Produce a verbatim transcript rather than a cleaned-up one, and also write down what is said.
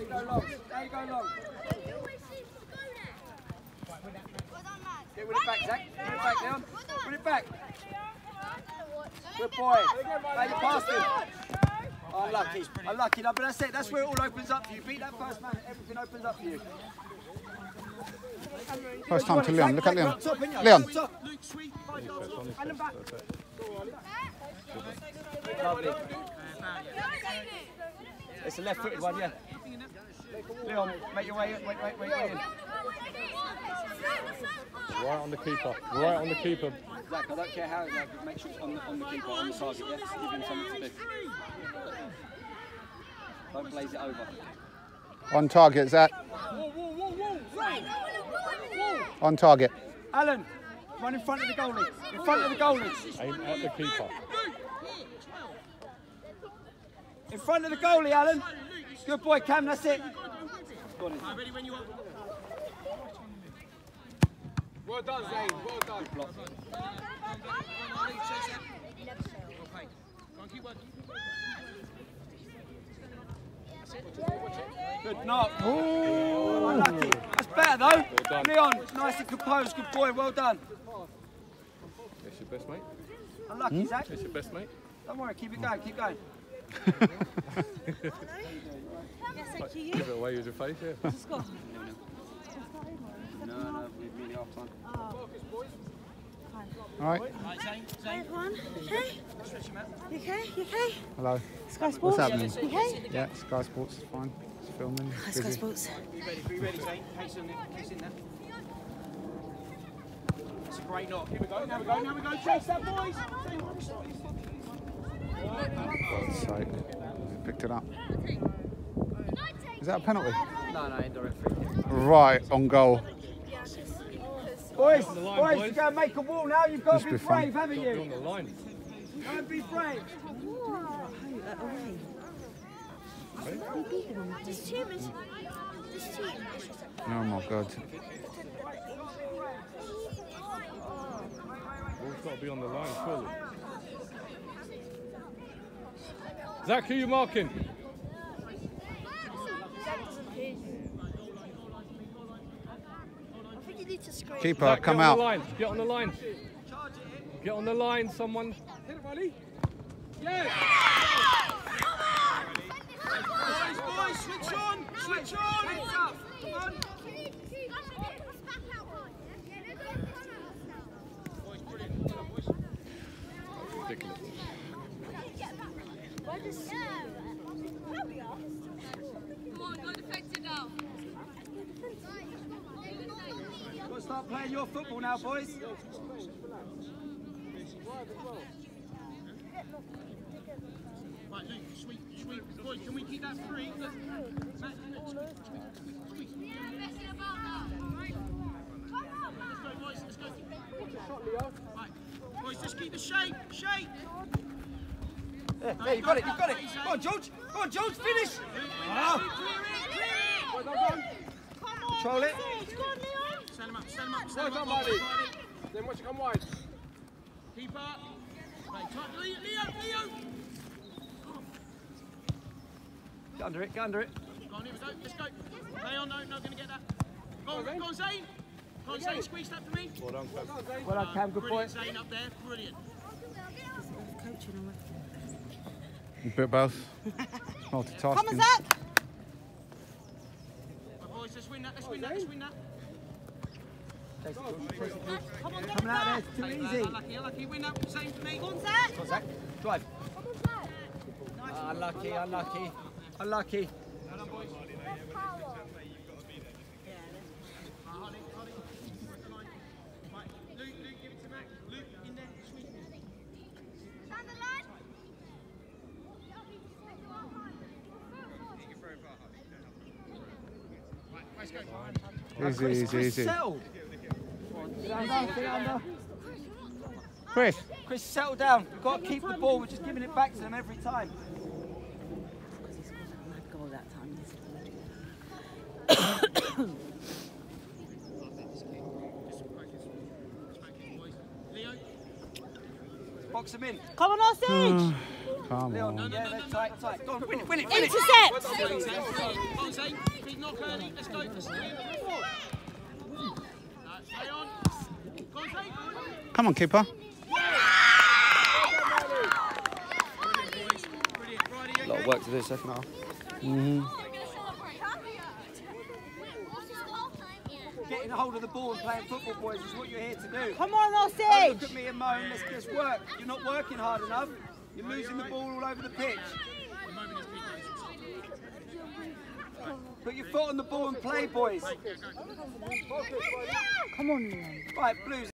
There you go long. There you go long. Get with it back, Zach. Get it back, Leon. Put it back. Good boy. Now you passed him. Oh, unlucky. Unlucky. No, but that's it. That's where it all opens up for you. Beat that first man, everything opens up for you. First time to Leon. Look at Leon. Leon. Lovely. It's a left-footed one, yeah. Leon, make your way in. Wait, wait, wait, wait in. Right on the keeper. Right on the keeper. Zach, I don't care how it goes, but make sure it's on the, on the keeper, on the target, yeah? Give him something to do. Don't blaze it over. On target, Zach. On target. Alan, run in front of the goalie. In front of the goalie. Aim at the keeper. In front of the goalie, Alan. Good boy, Cam, that's it. Ready when you want. Well done, Zane. Well done. Go on, keep working. Good knock. Oh, unlucky. That's better though. Well Leon, nice and composed. Good boy, well done. That's your best mate. Unlucky, hmm? Zach. That's your best mate. Don't worry, keep it going, keep going. Give it away with your face, yeah. No, no, we've been half time. All right. Zane, Hi everyone. Okay? You okay? You okay? Hello. Sky Sports. What's happening? You okay? Yeah, Sky Sports is fine. It's filming. Hi, Sky Sports. Be ready, be ready, Zane. Case in, case in there. That's a great knock. Here we go, now we go, now we go. Chase that, boys. God's sake. He picked it up. Is that a penalty? No, no, indirect free kick. Right, on goal. Boys, line, boys, boys, you go and make a wall now. You've got Must to be, be brave, fun. haven't you? On the line. Go and be brave. Oh my God. Ball's got to be on the line, surely. Zach, who are you marking? Keeper, Zach, come get on out. The line. Get on the line. Get on the line, someone. Hit it, buddy. Yeah. boys, switch on, switch on. Come on. Ridiculous. Come on, go defensive now. You've got to start playing your football now, boys. Right, Luke, sweep, sweep. Boys, can we keep that free? Look. Matt, sweep. Let's go, boys, let's go. Right, boys, just keep the shape, shape. Yeah, yeah, you got it, you got it. Go on, George. Go on, George, finish. Oh. Control it. Stand him up, stand him up, Well stand him done, up. buddy. Then watch it come wide. Keep up. Right, tight. Leo, Leo, Leo. Get under it, get under it. Go on, here we go, let's go. Play on, no, not going to get that. Go on, go on, Zane. Go on, Zane, squeeze that for me. Well done, Cam. Well done, Cam, good boy. Brilliant, Zane up there, brilliant. A bit both. Multitasking. Come on, Zach. Right, boys, let's win that, let's win that, let's win that. Come on, coming out there, it's too easy. Unlucky, unlucky, win that, Zane for me. Come on, Zach. Go on, Zach. Drive. Uh, unlucky, unlucky, unlucky. Well done, boys. Right, Luke, Luke, give it to Mac. Luke, in there, sweet. Right, let's go. Easy, Chris, easy, Chris, easy. settle. Get under, get under. Chris. Chris, settle down. We've got to keep the ball. We're just giving it back to them every time. Because he scored that mad goal that time. Leo. Box them in. Come on, Osidge. Come Leon, on. yeah, they're tight, tight. Go on, win it, win it, win it. Intercept. Go on, Zane. on, Curly. Let's go. Let's go. Stay on. Go on, Zane. Come on, keeper. A lot of work to do second half. Mm-hmm. Getting a hold of the ball and playing football, boys, is what you're here to do. Come on, Don't Osidge. look at me and moan, let's just work. You're not working hard enough. You're losing the ball all over the pitch. Put your foot on the ball and play, boys. Come on, Liam. Right, Blues.